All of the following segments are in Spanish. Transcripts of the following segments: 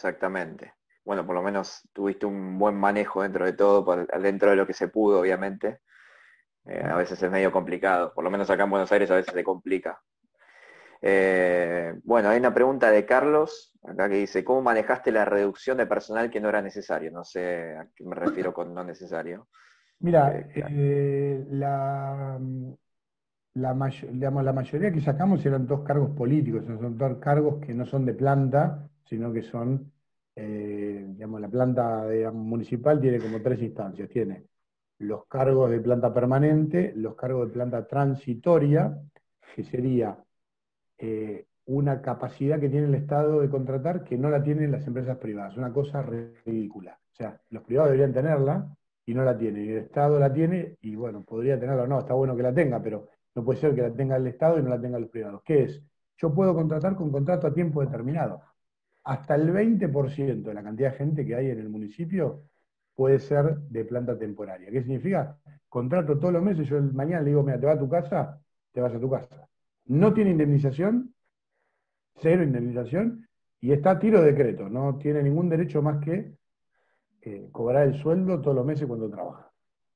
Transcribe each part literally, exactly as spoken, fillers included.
exactamente. Bueno, por lo menos tuviste un buen manejo dentro de todo, por- dentro de lo que se pudo, obviamente. Eh, a veces es medio complicado, por lo menos acá en Buenos Aires a veces se complica. Eh, bueno, hay una pregunta de Carlos, acá que dice, ¿cómo manejaste la reducción de personal que no era necesario? No sé a qué me refiero con no necesario. Mira, Eh, que- eh, la, la, mayo- digamos, la mayoría que sacamos eran dos cargos políticos, son son dos cargos que no son de planta, sino que son, eh, digamos, la planta digamos, municipal tiene como tres instancias, tiene los cargos de planta permanente, los cargos de planta transitoria, que sería eh, una capacidad que tiene el Estado de contratar que no la tienen las empresas privadas, una cosa ridícula. O sea, los privados deberían tenerla y no la tienen, y el Estado la tiene y bueno, podría tenerla o no, está bueno que la tenga, pero no puede ser que la tenga el Estado y no la tengan los privados. ¿Qué es? Yo puedo contratar con contrato a tiempo determinado. Hasta el veinte por ciento de la cantidad de gente que hay en el municipio puede ser de planta temporaria. ¿Qué significa? Contrato todos los meses, yo el- mañana le digo, mira, te vas a tu casa, te vas a tu casa. No tiene indemnización, cero indemnización, y está a tiro de decreto, no tiene ningún derecho más que eh, cobrar el sueldo todos los meses cuando trabaja.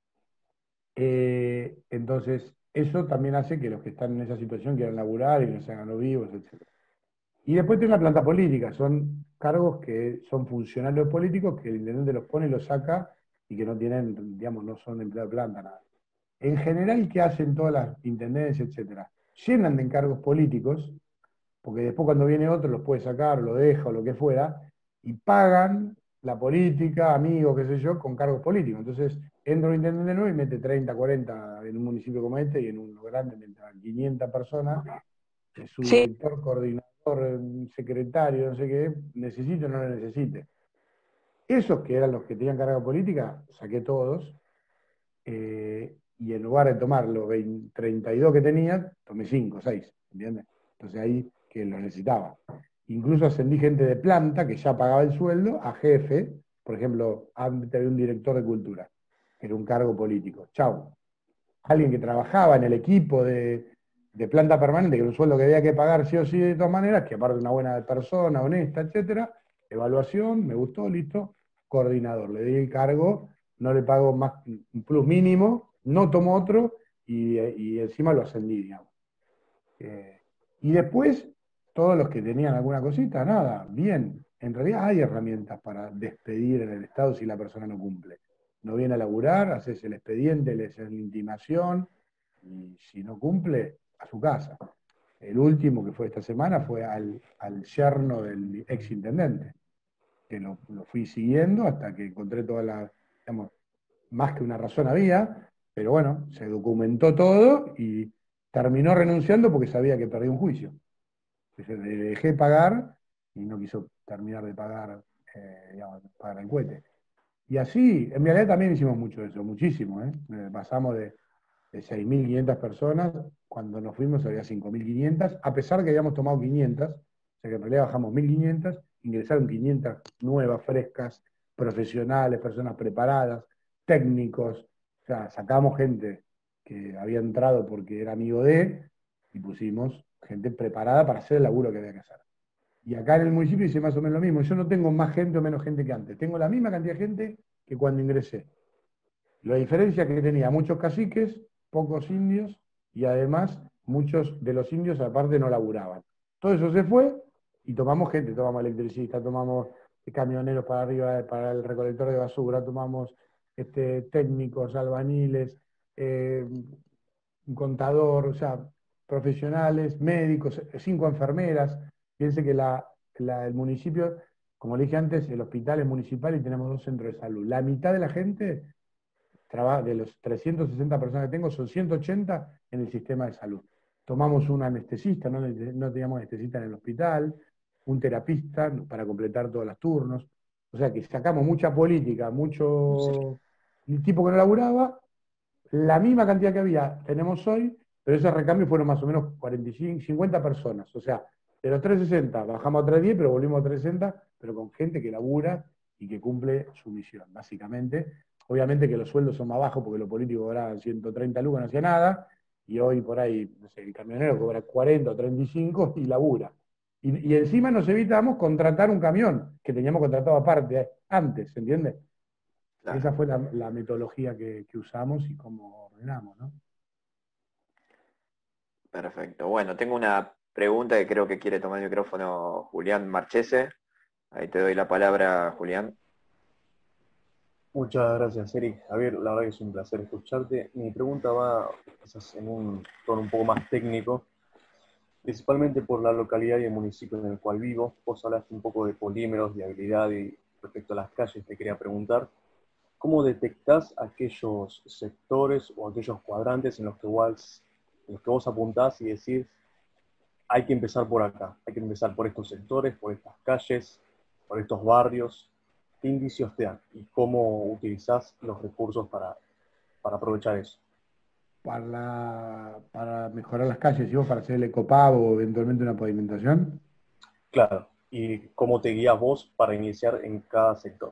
Eh, entonces, eso también hace que los que están en esa situación quieran laburar y no se hagan los vivos, etcétera. Y después tiene la planta política, son cargos que son funcionarios políticos que el intendente los pone y los saca y que no tienen, digamos, no son empleados de planta, nada. En general, ¿qué hacen todas las intendencias, etcétera? Llenan de encargos políticos, porque después cuando viene otro los puede sacar, lo deja o lo que fuera, y pagan la política, amigos, qué sé yo, con cargos políticos. Entonces, entra un intendente nuevo y mete treinta, cuarenta en un municipio como este y en uno grande mete a quinientas personas, es su Sí. director, coordinador, secretario, no sé qué, necesite o no lo necesite. Esos que eran los que tenían carga política, saqué todos, eh, y en lugar de tomar los veinte, treinta y dos que tenía, tomé cinco, seis, ¿entiendes? Entonces ahí que lo necesitaba. Incluso ascendí gente de planta que ya pagaba el sueldo a jefe, por ejemplo, antes había un director de cultura, que era un cargo político. Chau. Alguien que trabajaba en el equipo de, de planta permanente, que era un sueldo que había que pagar sí o sí de todas maneras, que aparte una buena persona, honesta, etcétera, evaluación, me gustó, listo, coordinador, le di el cargo, no le pago más un plus mínimo, no tomo otro y, y encima lo ascendí, digamos. Eh, y después, todos los que tenían alguna cosita, nada, bien. En realidad hay herramientas para despedir en el Estado si la persona no cumple. No viene a laburar, haces el expediente, le haces la intimación, y si no cumple, a su casa. El último que fue esta semana fue al, al yerno del ex intendente, que lo, lo fui siguiendo hasta que encontré toda la, digamos, más que una razón había, pero bueno, se documentó todo y terminó renunciando porque sabía que perdía un juicio. Entonces, le dejé pagar y no quiso terminar de pagar, eh, digamos, pagar el cohete. Y así, en realidad también hicimos mucho eso, muchísimo, ¿eh? Eh, Pasamos de, de seis mil quinientas personas, cuando nos fuimos había cinco mil quinientas, a pesar que habíamos tomado quinientas, o sea que en realidad bajamos mil quinientas, ingresaron quinientas nuevas, frescas, profesionales, personas preparadas, técnicos, o sea, sacamos gente que había entrado porque era amigo de, y pusimos gente preparada para hacer el laburo que había que hacer. Y acá en el municipio hice más o menos lo mismo. Yo no tengo más gente o menos gente que antes. Tengo la misma cantidad de gente que cuando ingresé. La diferencia es que tenía muchos caciques, pocos indios, y además muchos de los indios aparte no laburaban. Todo eso se fue y tomamos gente, tomamos electricistas, tomamos camioneros para arriba, para el recolector de basura, tomamos este, técnicos, albañiles, eh, un contador, o sea, profesionales, médicos, cinco enfermeras. Piense que la, la- el municipio, como le dije antes, el hospital es municipal y tenemos dos centros de salud. La mitad de la gente traba- de los trescientas sesenta personas que tengo, son ciento ochenta en el sistema de salud. Tomamos un anestesista, no, no teníamos anestesista en el hospital, un terapista para completar todos los turnos. O sea que sacamos mucha política, mucho tipo que no laburaba, la misma cantidad que había tenemos hoy, pero esos recambios fueron más o menos cuarenta y cinco, cincuenta personas. O sea, de los trescientos sesenta bajamos a trescientos diez, pero volvimos a trescientos sesenta, pero con gente que labura y que cumple su misión, básicamente. Obviamente que los sueldos son más bajos porque los políticos cobraban ciento treinta lucas, no hacía nada, y hoy por ahí, no sé, el camionero cobra cuarenta o treinta y cinco y labura. Y, y encima nos evitamos contratar un camión, que teníamos contratado aparte, eh, antes, ¿entiendes? Claro, Esa fue la, la metodología que, que usamos y cómo ordenamos, ¿no? perfecto. Bueno, tengo una pregunta que creo que quiere tomar el micrófono Julián Marchese. Ahí te doy la palabra, Julián. Muchas gracias, Eric. Javier, la verdad que es un placer escucharte. Mi pregunta va quizás en un tono un poco más técnico, principalmente por la localidad y el municipio en el cual vivo. Vos hablaste un poco de polímeros, de habilidad y respecto a las calles te quería preguntar, ¿cómo detectás aquellos sectores o aquellos cuadrantes en los que vos, en los que vos apuntás y decís, hay que empezar por acá, hay que empezar por estos sectores, por estas calles, por estos barrios? ¿Qué indicios te dan y cómo utilizás los recursos para, para aprovechar eso? Para, para mejorar las calles, ¿sí? Para hacer el ecopavo o eventualmente una pavimentación. Claro, y cómo te guías vos para iniciar en cada sector.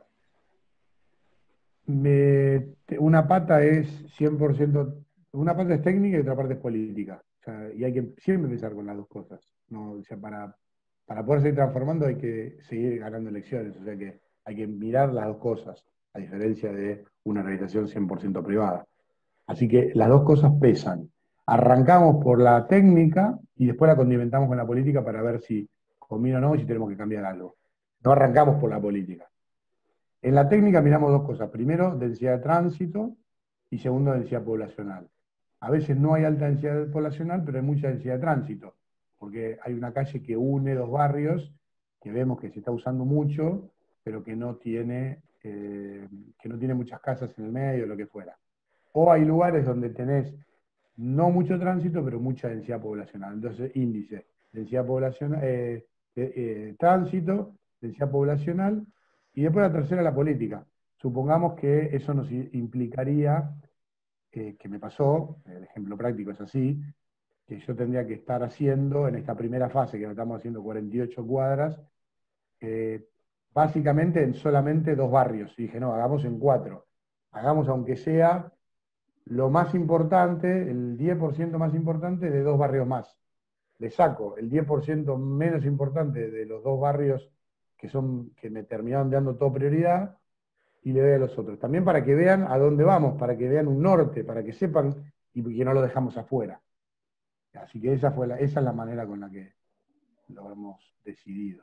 Me- una pata es cien por ciento, una pata es técnica y otra parte es política. O sea, y hay que siempre empezar con las dos cosas. ¿No? O sea, para, para poder seguir transformando hay que seguir ganando elecciones. O sea que hay que mirar las dos cosas, a diferencia de una organización cien por ciento privada. Así que las dos cosas pesan. Arrancamos por la técnica y después la condimentamos con la política para ver si conviene o no y si tenemos que cambiar algo. No arrancamos por la política. En la técnica miramos dos cosas. Primero, densidad de tránsito y segundo, densidad poblacional. A veces no hay alta densidad poblacional, pero hay mucha densidad de tránsito, porque hay una calle que une dos barrios que vemos que se está usando mucho, pero que no tiene, eh, que no tiene muchas casas en el medio, lo que fuera. O hay lugares donde tenés no mucho tránsito, pero mucha densidad poblacional. Entonces, índice, densidad poblacional, eh, eh, eh, tránsito, densidad poblacional, y después la tercera, la política. Supongamos que eso nos implicaría, eh, que me pasó, el ejemplo práctico es así, que yo tendría que estar haciendo en esta primera fase, que estamos haciendo cuarenta y ocho cuadras, eh, básicamente en solamente dos barrios. Y dije, no, hagamos en cuatro. Hagamos aunque sea lo más importante, el diez por ciento más importante de dos barrios más. Le saco el diez por ciento menos importante de los dos barrios que son que me terminaron dando toda prioridad y le doy a los otros. También para que vean a dónde vamos, para que vean un norte, para que sepan y que no lo dejamos afuera. Así que esa, fue la, esa es la manera con la que lo hemos decidido.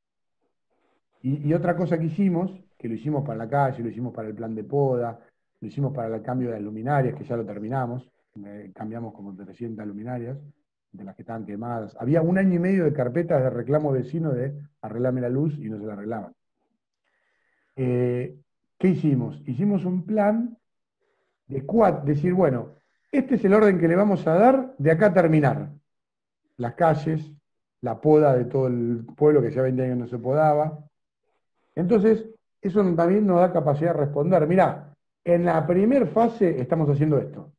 Y, y otra cosa que hicimos, que lo hicimos para la calle, lo hicimos para el plan de poda, lo hicimos para el cambio de las luminarias, que ya lo terminamos, eh, cambiamos como trescientas luminarias, de las que estaban quemadas. Había un año y medio de carpetas de reclamo vecino de arreglarme la luz y no se la arreglaban. Eh, ¿Qué hicimos? Hicimos un plan de cuatro, decir, bueno, este es el orden que le vamos a dar de acá a terminar. Las calles, la poda de todo el pueblo que ya veinte años no se podaba. Entonces, eso también nos da capacidad de responder. Mirá, en la primera fase estamos haciendo esto.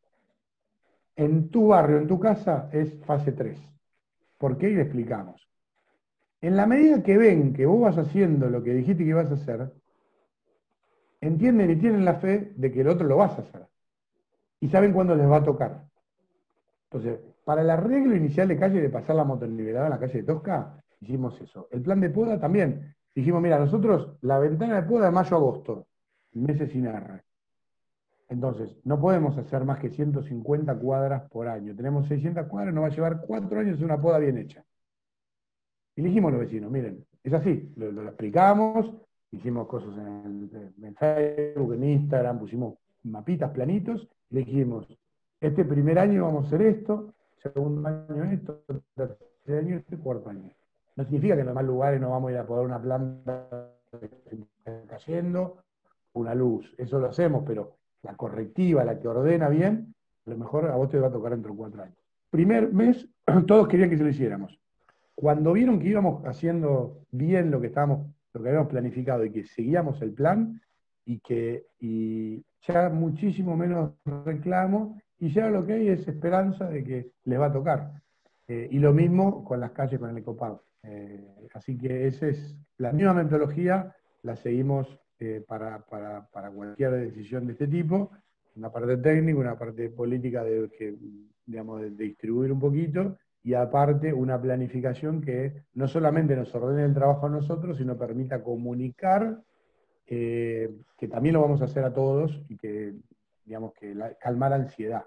En tu barrio, en tu casa, es fase tres. ¿Por qué? Y le explicamos. En la medida que ven que vos vas haciendo lo que dijiste que ibas a hacer, entienden y tienen la fe de que el otro lo vas a hacer. Y saben cuándo les va a tocar. Entonces, para el arreglo inicial de calle de pasar la motonivelada en la calle de Tosca, hicimos eso. El plan de poda también. Dijimos, mira, nosotros la ventana de poda de mayo a agosto, meses sin R. Entonces, no podemos hacer más que ciento cincuenta cuadras por año. Tenemos seiscientas cuadras, nos va a llevar cuatro años hacer una poda bien hecha. Y le dijimos a los vecinos, miren, es así, lo, lo explicamos, hicimos cosas en, en Facebook, en Instagram, pusimos mapitas, planitos, y le dijimos, este primer año vamos a hacer esto, segundo año esto, tercer año esto y cuarto año. No significa que en los demás lugares no vamos a ir a poner una planta cayendo, una luz, eso lo hacemos, pero la correctiva, la que ordena bien, a lo mejor a vos te va a tocar dentro de cuatro años. Primer mes, todos querían que se lo hiciéramos. Cuando vieron que íbamos haciendo bien lo que estábamos, lo que habíamos planificado y que seguíamos el plan, y que y ya muchísimo menos reclamo, y ya lo que hay es esperanza de que les va a tocar. Eh, y lo mismo con las calles, con el ecopado. Eh, así que esa es la misma metodología, la seguimos eh, para, para, para cualquier decisión de este tipo, una parte técnica, una parte política de, que, digamos, de, de distribuir un poquito, y aparte una planificación que no solamente nos ordene el trabajo a nosotros, sino permita comunicar, eh, que también lo vamos a hacer a todos y que, digamos, que la, calmar ansiedad.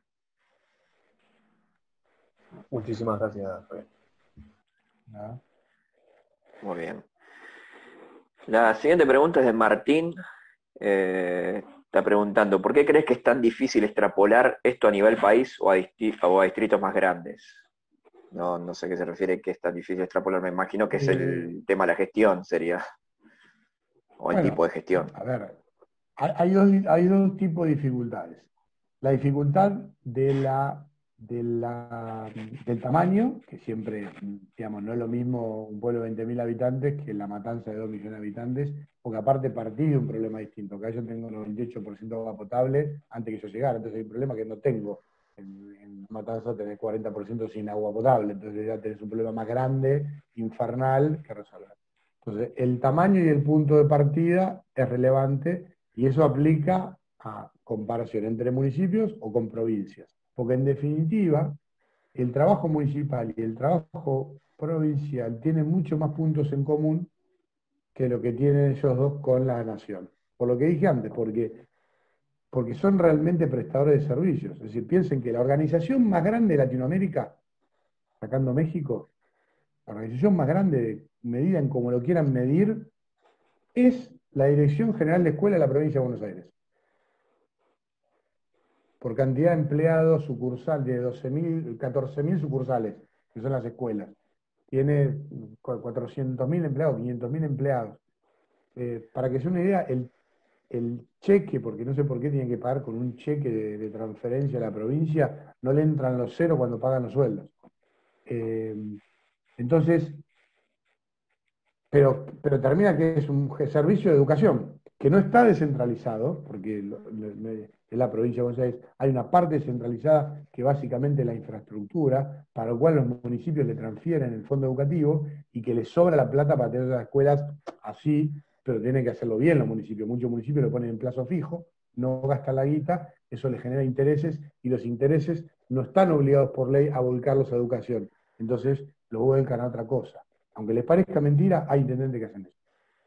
Muchísimas gracias, Fabián. ¿No? Muy bien. La siguiente pregunta es de Martín. Eh, está preguntando, ¿por qué crees que es tan difícil extrapolar esto a nivel país o a, disti- o a distritos más grandes? No, no sé a qué se refiere que es tan difícil extrapolar. Me imagino que es Eh, el tema de la gestión, sería. O el tipo bueno, de gestión. a ver, hay, hay dos, hay dos tipos de dificultades. La dificultad de la, de la, del tamaño, que siempre, digamos, no es lo mismo un pueblo de veinte mil habitantes que La Matanza de dos millones de habitantes, porque aparte partí de un problema distinto. Acá yo tengo noventa y ocho por ciento de agua potable antes que yo llegara, entonces hay un problema que no tengo. En, en La Matanza tenés cuarenta por ciento sin agua potable, entonces ya tenés un problema más grande, infernal, que resolver. Entonces, el tamaño y el punto de partida es relevante y eso aplica a comparación entre municipios o con provincias. Porque en definitiva, el trabajo municipal y el trabajo provincial tienen mucho más puntos en común que lo que tienen ellos dos con la nación. Por lo que dije antes, porque, porque son realmente prestadores de servicios. Es decir, piensen que la organización más grande de Latinoamérica, sacando México, la organización más grande, medida en como lo quieran medir, es la Dirección General de Escuela de la Provincia de Buenos Aires. Por cantidad de empleados, sucursal de doce mil, catorce mil sucursales, que son las escuelas. Tiene cuatrocientos mil empleados, quinientos mil empleados. Eh, para que sea una idea, el, el cheque, porque no sé por qué tienen que pagar con un cheque de, de transferencia a la provincia, no le entran los ceros cuando pagan los sueldos. Eh, entonces, Pero, pero termina que es un servicio de educación que no está descentralizado, porque lo- lo- en la provincia de Buenos Aires hay una parte descentralizada que básicamente es la infraestructura, para lo cual los municipios le transfieren el fondo educativo y que les sobra la plata para tener las escuelas así, pero tienen que hacerlo bien los municipios. Muchos municipios lo ponen en plazo fijo, no gastan la guita, eso les genera intereses y los intereses no están obligados por ley a volcarlos a educación. Entonces lo vuelcan a otra cosa. Aunque les parezca mentira, hay intendentes que hacen eso.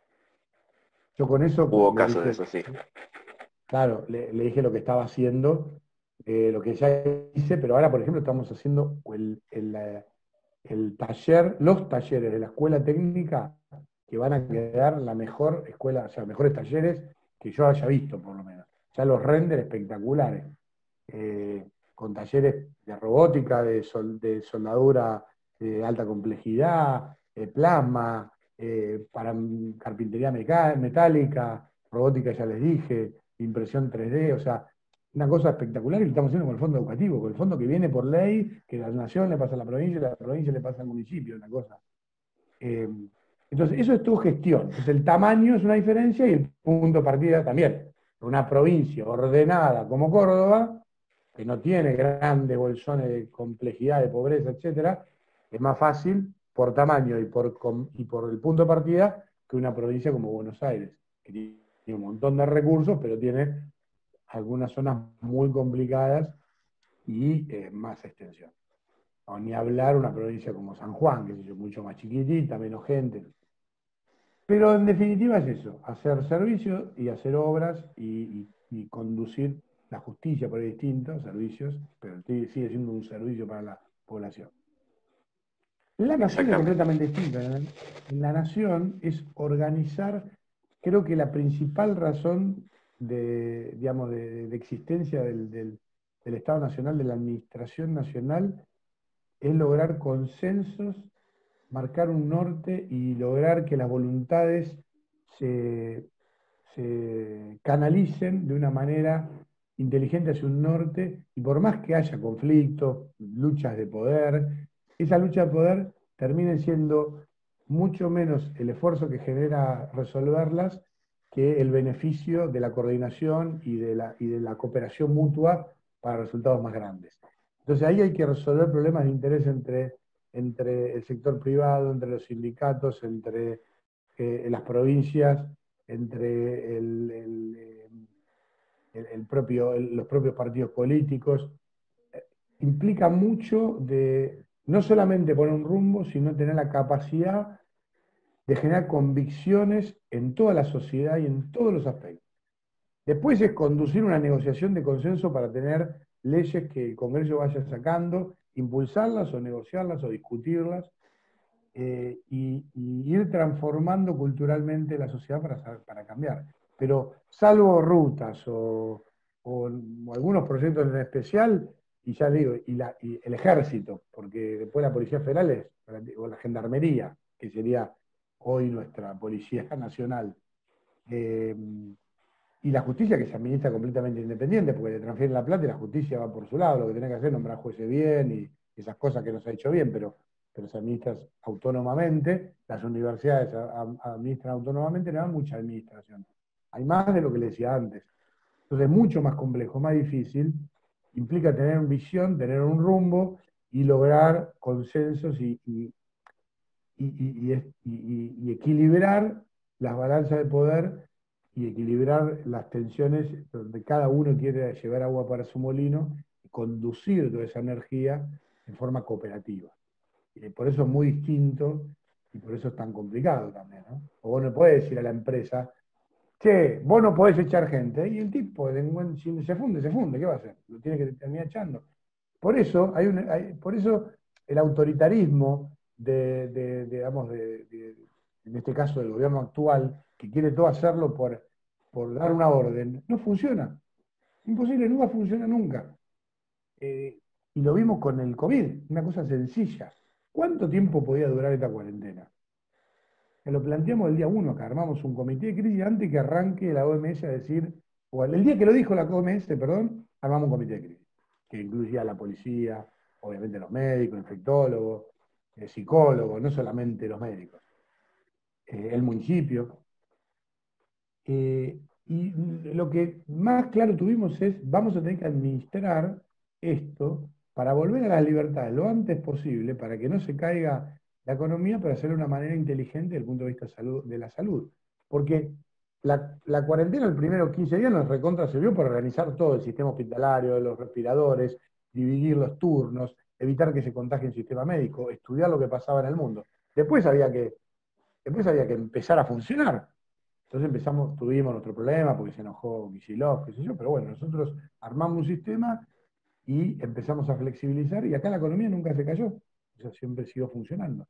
Yo con eso Hubo le casos de dije, eso, sí. claro, le, le dije lo que estaba haciendo, eh, lo que ya hice, pero ahora, por ejemplo, estamos haciendo el, el, eh, el taller, los talleres de la escuela técnica que van a quedar la mejor escuela, o sea, mejores talleres que yo haya visto, por lo menos. Ya los renders espectaculares, eh, con talleres de robótica, de, sol, de soldadura de alta complejidad, eh, plasma, eh, para carpintería metálica, robótica ya les dije, impresión tres D, o sea, una cosa espectacular y lo estamos haciendo con el fondo educativo, con el fondo que viene por ley, que la nación le pasa a la provincia y la provincia le pasa al municipio, una cosa. Eh, entonces, eso es tu gestión. Entonces, el tamaño es una diferencia y el punto de partida también. Una provincia ordenada como Córdoba, que no tiene grandes bolsones de complejidad, de pobreza, etcétera, es más fácil por tamaño y por, y por el punto de partida que una provincia como Buenos Aires, que tiene un montón de recursos, pero tiene algunas zonas muy complicadas y eh, más extensión. O ni hablar una provincia como San Juan, que es mucho más chiquitita, menos gente. Pero en definitiva es eso, hacer servicios y hacer obras y, y, y conducir la justicia por ahí distintos servicios, pero sigue siendo un servicio para la población. La nación es completamente distinta. En la nación es organizar, creo que la principal razón de, digamos, de, de existencia del, del, del Estado Nacional, de la Administración Nacional, es lograr consensos, marcar un norte y lograr que las voluntades se, se canalicen de una manera inteligente hacia un norte, y por más que haya conflictos, luchas de poder, esa lucha de poder termine siendo mucho menos el esfuerzo que genera resolverlas que el beneficio de la coordinación y de la, y de la cooperación mutua para resultados más grandes. Entonces ahí hay que resolver problemas de interés entre, entre el sector privado, entre los sindicatos, entre eh, las provincias, entre el, el, el, el propio, el, los propios partidos políticos. Implica mucho de, no solamente poner un rumbo, sino tener la capacidad de generar convicciones en toda la sociedad y en todos los aspectos. Después es conducir una negociación de consenso para tener leyes que el Congreso vaya sacando, impulsarlas o negociarlas o discutirlas, eh, y, y ir transformando culturalmente la sociedad para, para cambiar. Pero salvo rutas o, o, o algunos proyectos en especial, y ya digo, y, la, y el ejército, porque después la Policía Federal es, o la Gendarmería, que sería hoy nuestra Policía Nacional, eh, y la justicia que se administra completamente independiente, porque le transfieren la plata y la justicia va por su lado, lo que tiene que hacer es nombrar jueces bien y esas cosas que nos ha hecho bien, pero, pero se administra autónomamente, las universidades administran autónomamente, no hay mucha administración. Hay más de lo que le decía antes. Entonces es mucho más complejo, más difícil, implica tener visión, tener un rumbo y lograr consensos y, y, y, y, y equilibrar las balanzas de poder y equilibrar las tensiones donde cada uno quiere llevar agua para su molino y conducir toda esa energía en forma cooperativa. Y por eso es muy distinto y por eso es tan complicado también, ¿no? O vos no podés decir a la empresa, che, vos no podés echar gente, y el tipo, si se funde, se funde, ¿qué va a hacer? Lo tiene que terminar echando. Por eso, hay un, hay, por eso el autoritarismo de, de, de digamos, de, de, en este caso del gobierno actual, que quiere todo hacerlo por, por dar una orden, no funciona. Imposible, no va a funcionar nunca. Eh, y lo vimos con el COVID, una cosa sencilla. ¿Cuánto tiempo podía durar esta cuarentena? Que lo planteamos el día uno acá, armamos un comité de crisis antes que arranque la O M S a decir, o el día que lo dijo la O M S, perdón, armamos un comité de crisis, que incluía a la policía, obviamente los médicos, infectólogos, eh, psicólogos, no solamente los médicos, eh, el municipio. Eh, y lo que más claro tuvimos es, vamos a tener que administrar esto para volver a las libertades lo antes posible, para que no se caiga la economía, pero hacerlo de una manera inteligente desde el punto de vista salud, de la salud. Porque la, la cuarentena, el primero quince días, nos recontra sirvió para organizar todo el sistema hospitalario, los respiradores, dividir los turnos, evitar que se contagie el sistema médico, estudiar lo que pasaba en el mundo. Después había que, después había que empezar a funcionar. Entonces empezamos, tuvimos nuestro problema porque se enojó Kicillof, qué sé yo, pero bueno, nosotros armamos un sistema y empezamos a flexibilizar y acá la economía nunca se cayó, o sea, siempre siguió funcionando.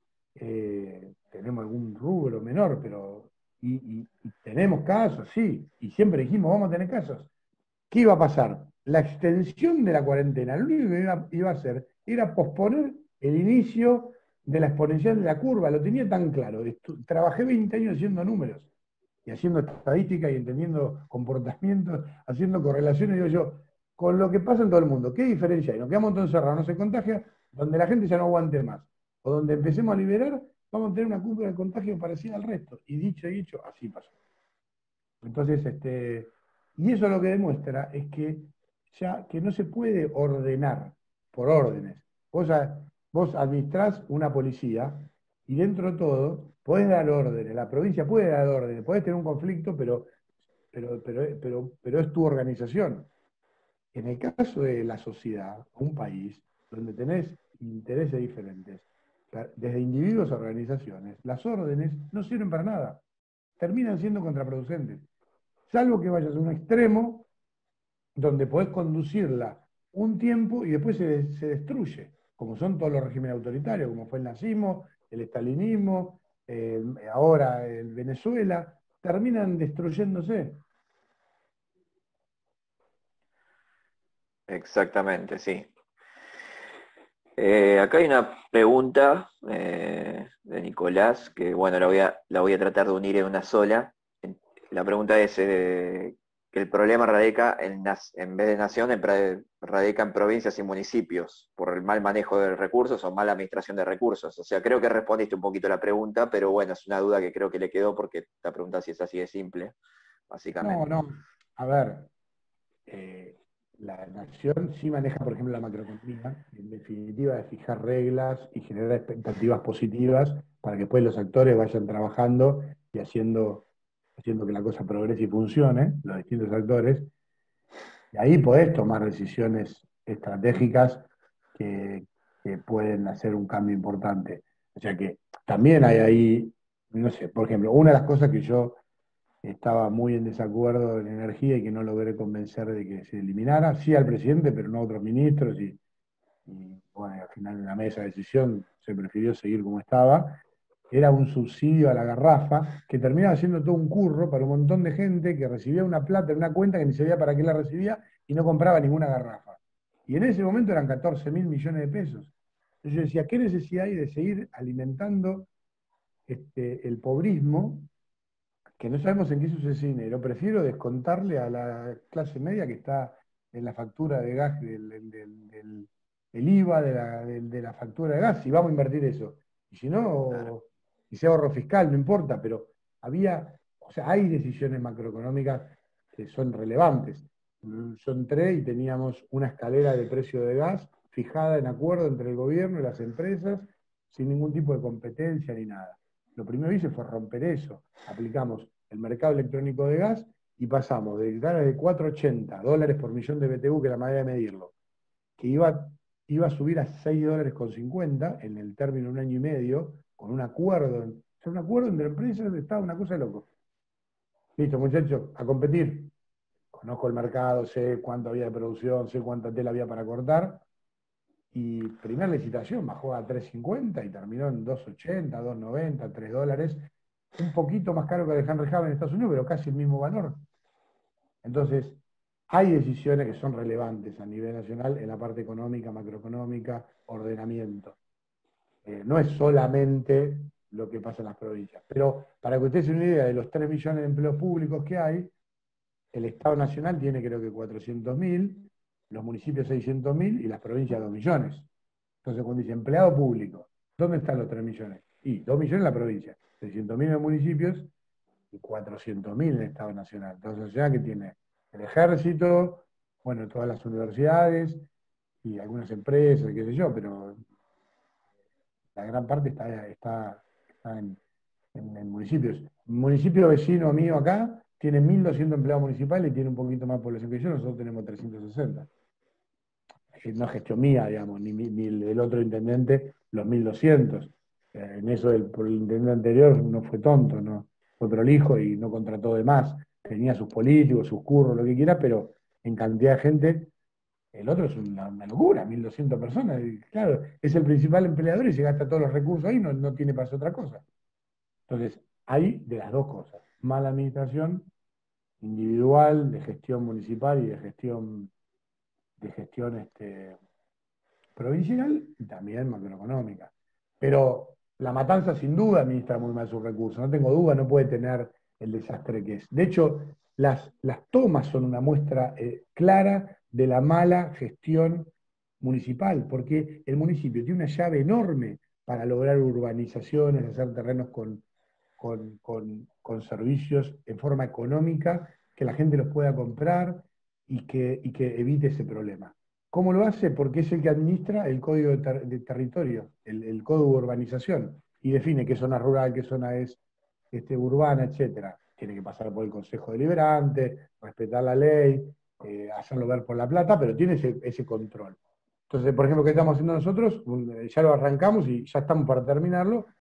Eh, tenemos algún rubro menor, pero y, y, y tenemos casos, sí, y siempre dijimos vamos a tener casos. ¿Qué iba a pasar? La extensión de la cuarentena, lo único que iba, iba a hacer era posponer el inicio de la exponencial de la curva, lo tenía tan claro. Estu- trabajé veinte años haciendo números y haciendo estadística y entendiendo comportamientos, haciendo correlaciones, digo yo, con lo que pasa en todo el mundo, ¿qué diferencia hay? Nos quedamos todos encerrados, no se contagia, donde la gente ya no aguante más, o donde empecemos a liberar, vamos a tener una curva de contagio parecida al resto. Y dicho y hecho, así pasó. Entonces, este, y eso lo que demuestra es que ya que no se puede ordenar por órdenes. Vos, a, vos administrás una policía y dentro de todo podés dar órdenes, la provincia puede dar órdenes, podés tener un conflicto, pero, pero, pero, pero, pero es tu organización. En el caso de la sociedad, un país, donde tenés intereses diferentes, desde individuos a organizaciones, las órdenes no sirven para nada, terminan siendo contraproducentes. Salvo que vayas a un extremo donde podés conducirla un tiempo y después se, se destruye, como son todos los regímenes autoritarios, como fue el nazismo, el estalinismo, el, ahora el Venezuela, terminan destruyéndose. Exactamente, sí. Eh, acá hay una pregunta eh, de Nicolás, que bueno, la voy, a, la voy a tratar de unir en una sola. La pregunta es eh, que el problema radica en, en vez de nación, en, radica en provincias y municipios, por el mal manejo de recursos o mala administración de recursos. O sea, creo que respondiste un poquito la pregunta, pero bueno, es una duda que creo que le quedó porque la pregunta sí es así de simple, básicamente. No, no. A ver, eh, la nación sí maneja, por ejemplo, la macroeconomía, en definitiva, de fijar reglas y generar expectativas positivas para que después los actores vayan trabajando y haciendo, haciendo que la cosa progrese y funcione, los distintos actores. Y ahí podés tomar decisiones estratégicas que, que pueden hacer un cambio importante. O sea que también hay ahí, no sé, por ejemplo, una de las cosas que yo estaba muy en desacuerdo en energía y que no logré convencer de que se eliminara, sí al presidente, pero no a otros ministros, y, y bueno, al final en la mesa de decisión se prefirió seguir como estaba, era un subsidio a la garrafa que terminaba siendo todo un curro para un montón de gente que recibía una plata en una cuenta que ni sabía para qué la recibía y no compraba ninguna garrafa. Y en ese momento eran catorce mil millones de pesos. Entonces yo decía, ¿qué necesidad hay de seguir alimentando este, el pobrismo, que no sabemos en qué se usa ese dinero? Prefiero descontarle a la clase media que está en la factura de gas, del, del, del, del el IVA de la, de, de la factura de gas, y vamos a invertir eso. Y si no, y sea ahorro fiscal, no importa, pero había, o sea, hay decisiones macroeconómicas que son relevantes. Yo entré y teníamos una escalera de precio de gas fijada en acuerdo entre el gobierno y las empresas, sin ningún tipo de competencia ni nada. Lo primero que hice fue romper eso. Aplicamos el mercado electrónico de gas y pasamos de gas de cuatro coma ochenta dólares por millón de B T U, que es la manera de medirlo, que iba, iba a subir a seis dólares con cincuenta en el término de un año y medio, con un acuerdo, o sea, un acuerdo entre empresas de Estado, una cosa de loco. Listo, muchachos, a competir. Conozco el mercado, sé cuánto había de producción, sé cuánta tela había para cortar. Y primera licitación bajó a tres cincuenta y terminó en dos ochenta, dos noventa, tres dólares. Un poquito más caro que el Henry Hub en Estados Unidos, pero casi el mismo valor. Entonces, hay decisiones que son relevantes a nivel nacional en la parte económica, macroeconómica, ordenamiento. Eh, no es solamente lo que pasa en las provincias. Pero para que ustedes se den una idea de los tres millones de empleos públicos que hay, el Estado Nacional tiene creo que cuatrocientos mil, los municipios seiscientos mil y las provincias dos millones. Entonces cuando dice empleado público, ¿dónde están los tres millones? Y dos millones en la provincia, seiscientos mil en los municipios y cuatrocientos mil en el Estado Nacional. Entonces, o sea que tiene el ejército, bueno, todas las universidades y algunas empresas, qué sé yo, pero la gran parte está, está, está en, en, en municipios. Un municipio vecino mío acá tiene mil doscientos empleados municipales y tiene un poquito más población que yo, nosotros tenemos trescientos sesenta. No es gestión mía, digamos, ni, ni el otro intendente, los mil doscientos. Eh, en eso el, por el intendente anterior no fue tonto, no fue prolijo y no contrató de más. Tenía sus políticos, sus curros, lo que quiera, pero en cantidad de gente, el otro es una, una locura, mil doscientas personas. Y claro, es el principal empleador y se gasta todos los recursos ahí, no, no tiene para hacer otra cosa. Entonces, hay de las dos cosas: mala administración individual, de gestión municipal y de gestión, de gestión este, provincial, y también macroeconómica. Pero La Matanza sin duda administra muy mal sus recursos, no tengo duda, no puede tener el desastre que es. De hecho, las, las tomas son una muestra eh, clara de la mala gestión municipal, porque el municipio tiene una llave enorme para lograr urbanizaciones, hacer terrenos con, con, con, con servicios en forma económica, que la gente los pueda comprar y que, y que evite ese problema. ¿Cómo lo hace? Porque es el que administra el código de, ter de territorio, el, el código de urbanización, y define qué zona rural, qué zona es este, urbana, etcétera. Tiene que pasar por el Consejo Deliberante, respetar la ley, eh, hacerlo ver por la plata, pero tiene ese, ese control. Entonces, por ejemplo, ¿qué estamos haciendo nosotros? Ya lo arrancamos y ya estamos para terminarlo.